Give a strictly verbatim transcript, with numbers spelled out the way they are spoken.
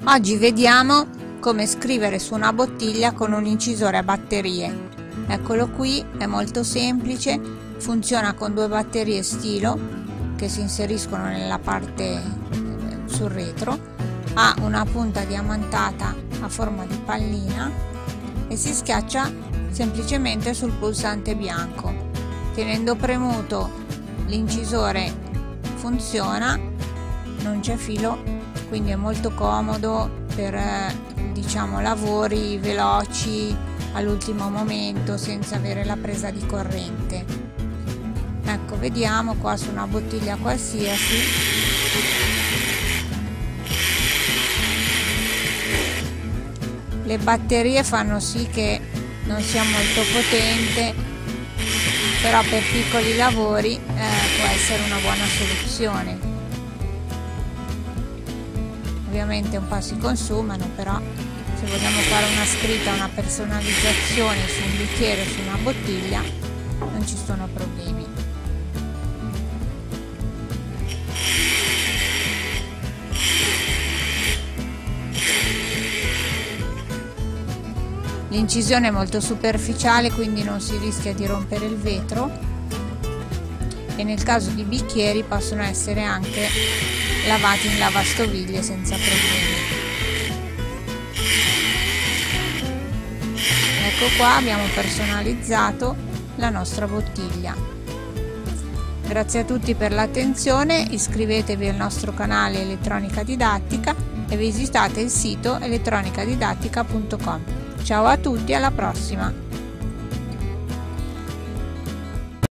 Oggi vediamo come scrivere su una bottiglia con un incisore a batterie. Eccolo qui, è molto semplice, funziona con due batterie stilo che si inseriscono nella parte sul retro, ha una punta diamantata a forma di pallina e si schiaccia semplicemente sul pulsante bianco. Tenendo premuto l'incisore funziona, non c'è filo, quindi è molto comodo per diciamo lavori veloci all'ultimo momento senza avere la presa di corrente. Ecco, vediamo qua su una bottiglia qualsiasi. Le batterie fanno sì che non sia molto potente, però per piccoli lavori eh, può essere una buona soluzione. Ovviamente un po' si consumano, però se vogliamo fare una scritta, una personalizzazione su un bicchiere, su una bottiglia, non ci sono problemi. L'incisione è molto superficiale, quindi non si rischia di rompere il vetro, e nel caso di bicchieri possono essere anche lavati in lavastoviglie senza problemi. Ecco qua, abbiamo personalizzato la nostra bottiglia. Grazie a tutti per l'attenzione, iscrivetevi al nostro canale Elettronica Didattica e visitate il sito elettronica didattica punto com. Ciao a tutti, alla prossima!